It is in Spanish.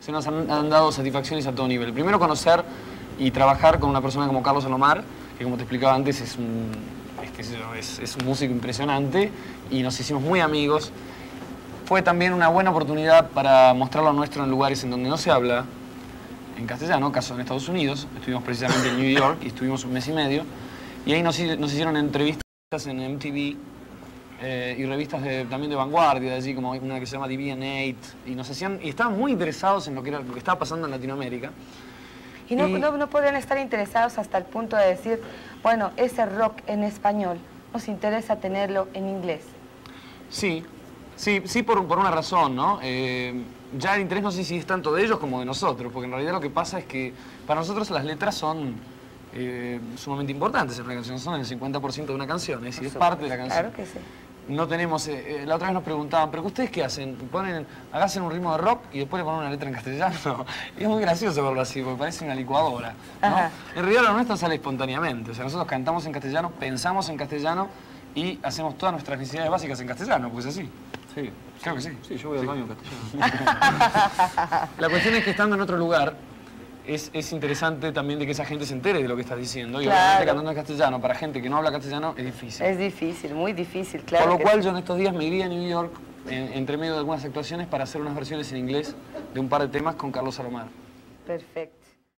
se nos han dado satisfacciones a todo nivel. Primero, conocer y trabajar con una persona como Carlos Alomar, que como te explicaba antes es un músico impresionante y nos hicimos muy amigos. Fue también una buena oportunidad para mostrar lo nuestro en lugares en donde no se habla en castellano, caso en Estados Unidos. Estuvimos precisamente en New York y estuvimos un mes y medio. Y ahí nos hicieron entrevistas en MTV y revistas también de vanguardia, de allí, como una que se llama DB&8. Y estaban muy interesados en lo que estaba pasando en Latinoamérica. Y no podrían estar interesados hasta el punto de decir, bueno, ese rock en español, nos interesa tenerlo en inglés. Sí, por una razón, ¿no? Ya el interés no sé si es tanto de ellos como de nosotros, porque en realidad lo que pasa es que para nosotros las letras son sumamente importantes en una canción, son el 50% de una canción, es decir, es parte de la canción. Claro que sí. No tenemos, la otra vez nos preguntaban, ¿pero ustedes qué hacen? Hacen un ritmo de rock y después le ponen una letra en castellano. Y es muy gracioso verlo así, porque parece una licuadora, ¿no? En realidad lo nuestro sale espontáneamente, o sea, nosotros cantamos en castellano, pensamos en castellano y hacemos todas nuestras necesidades básicas en castellano, pues así. Sí. Creo que sí. Sí, yo voy al baño en castellano. La cuestión es que estando en otro lugar, es interesante también de que esa gente se entere de lo que estás diciendo. Y obviamente cantando en castellano, para gente que no habla castellano, es difícil. Es difícil, muy difícil, claro. Por lo cual yo en estos días me iría a New York, entre medio de algunas actuaciones, para hacer unas versiones en inglés de un par de temas con Carlos Alomar. Perfecto.